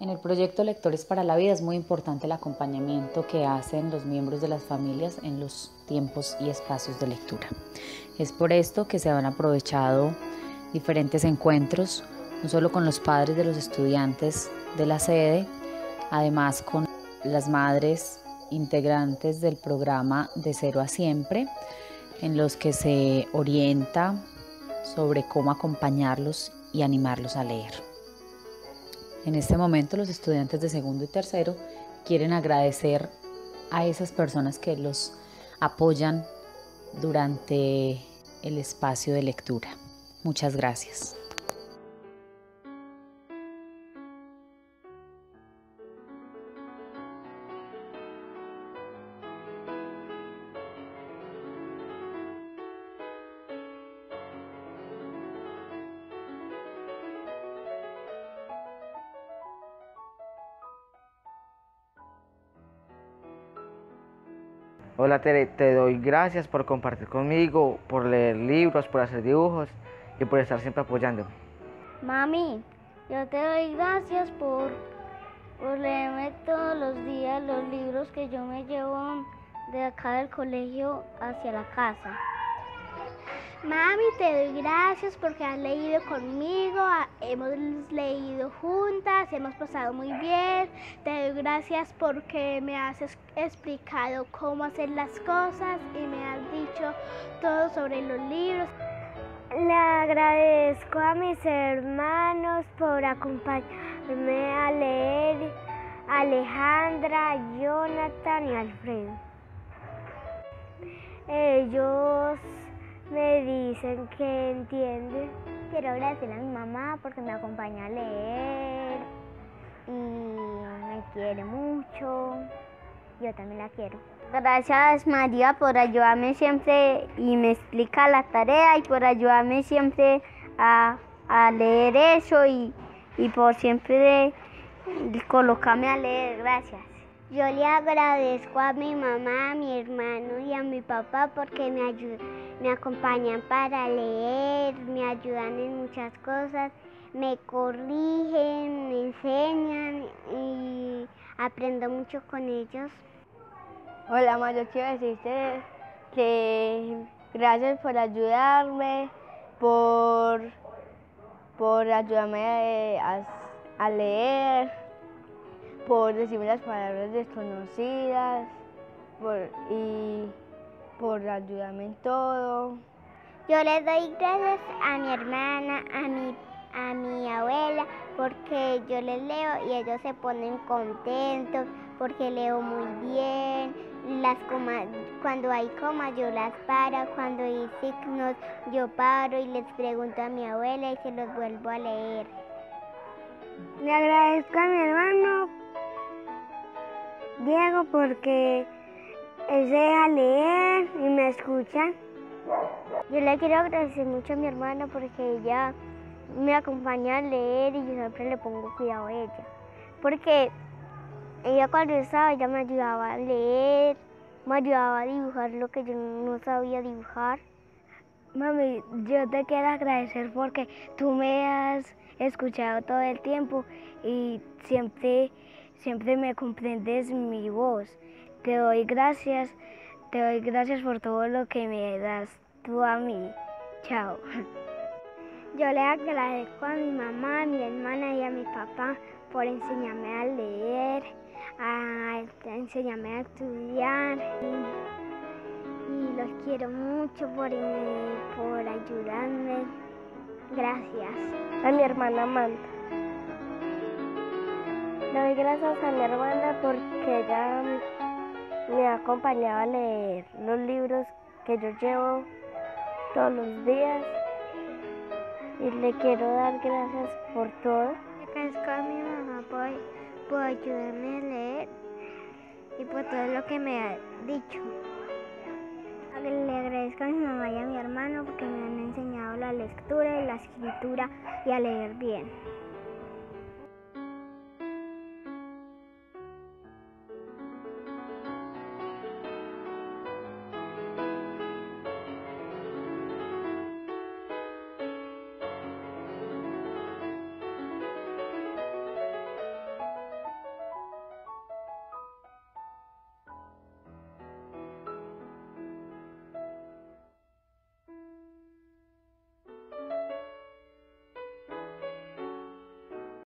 En el proyecto Lectores para la Vida es muy importante el acompañamiento que hacen los miembros de las familias en los tiempos y espacios de lectura. Es por esto que se han aprovechado diferentes encuentros, no solo con los padres de los estudiantes de la sede, además con las madres integrantes del programa De Cero a Siempre, en los que se orienta sobre cómo acompañarlos y animarlos a leer. En este momento los estudiantes de segundo y tercero quieren agradecer a esas personas que los apoyan durante el espacio de lectura. Muchas gracias. Hola Tere, te doy gracias por compartir conmigo, por leer libros, por hacer dibujos y por estar siempre apoyándome. Mami, yo te doy gracias por leerme todos los días los libros que yo me llevo de acá del colegio hacia la casa. Mami, te doy gracias porque has leído conmigo, hemos leído juntas, hemos pasado muy bien. Te doy gracias porque me has explicado cómo hacer las cosas y me has dicho todo sobre los libros. Le agradezco a mis hermanos por acompañarme a leer, a Alejandra, Jonathan y Alfredo. Ellos me dicen que entienden. Quiero agradecer a mi mamá porque me acompaña a leer y me quiere mucho. Yo también la quiero. Gracias María por ayudarme siempre y me explica la tarea y por ayudarme siempre a leer eso y por siempre colocarme a leer. Gracias. Yo le agradezco a mi mamá, a mi hermano y a mi papá porque me acompañan para leer, me ayudan en muchas cosas, me corrigen, me enseñan y aprendo mucho con ellos. Hola, ma, yo quiero decirte que gracias por ayudarme, por ayudarme a leer, por decirme las palabras desconocidas y por ayudarme en todo. Yo les doy gracias a mi hermana, a mi abuela, porque yo les leo y ellos se ponen contentos, porque leo muy bien. Las comas, cuando hay comas yo las paro, cuando hay signos yo paro y les pregunto a mi abuela y se los vuelvo a leer. Le agradezco a mi hermano Diego porque él se deja leer y me escucha. Yo le quiero agradecer mucho a mi hermana porque ella me acompaña a leer y yo siempre le pongo cuidado a ella. Porque ella cuando estaba, ella me ayudaba a leer, me ayudaba a dibujar lo que yo no sabía dibujar. Mami, yo te quiero agradecer porque tú me has escuchado todo el tiempo y siempre me comprendes mi voz. Te doy gracias por todo lo que me das tú a mí. Chao. Yo le agradezco a mi mamá, a mi hermana y a mi papá por enseñarme a leer, a enseñarme a estudiar y los quiero mucho por ayudarme. Gracias. A mi hermana Amanda. Le doy gracias a mi hermana porque ella me ha acompañado a leer los libros que yo llevo todos los días y le quiero dar gracias por todo. Le agradezco a mi mamá por ayudarme a leer y por todo lo que me ha dicho. Le agradezco a mi mamá y a mi hermano porque me han enseñado la lectura y la escritura y a leer bien.